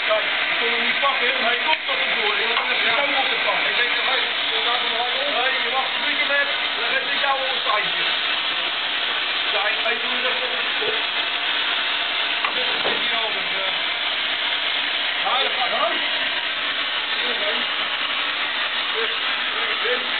Kijk, ik kon hem niet pakken, maar hij komt tot ervoor. Ik had hem zo op te pakken. Ik denk dat hij, laat hem maar om. Nee, je wacht een beetje met, dan geef ik jou al een seintje. Zijn, hij doet het even op de kop. Dit is niet anders. Ja, dat gaat. Nog één. Terug, terug, terug.